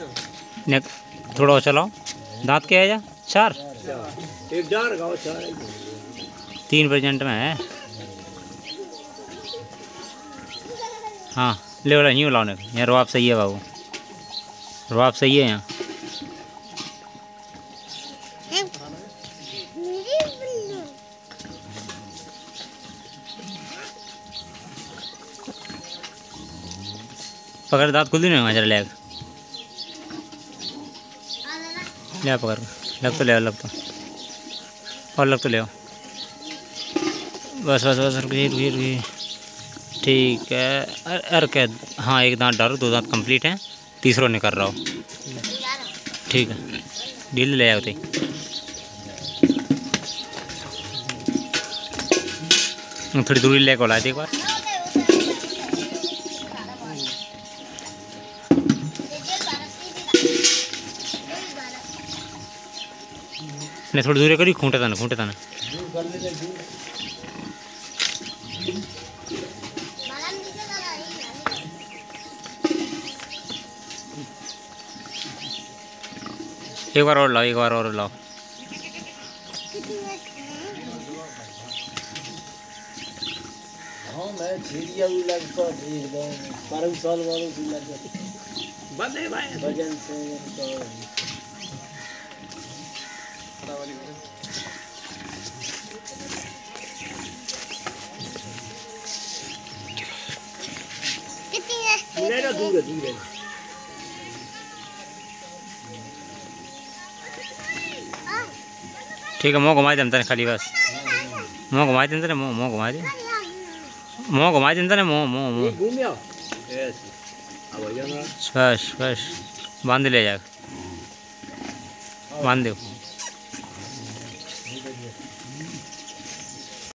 ने थोड़ा और चलाओ। दांत क्या है जा? 4 एक डार गाँव 4 3% में है। हाँ ले वाला यूँ लाने यहाँ रवाब सही है बाबू, रवाब सही है यहाँ। पकड़ दांत खुल दी ना जरा ले पकड़ लग तो ले लग तो और लग तो ले बस बस बस रुकी। ठीक है अरे क्या हाँ एक दांत डालो, 2 दांत कंप्लीट हैं, तीसरा निकल रहा हो। ठीक है ढील ले जाओ। थोड़ी दूरी लेके ला दे एक बार। नहीं थोड़ी दूरी करी, खूंटे था ना एक बार और लाओ। हाँ मैं छीड़िया भी लगता एकदम 12 साल वालों भी लग बंद है भाई वजन से दूर है ठीक है। मुँह घुमा दे अंदर खाली बस, मुँह घुमा दे अंदर, मुँह घुमा दे, मुँह घुमा दे अंदर, मुँह घूम जाओ बस बांध ले जा, बांध दो।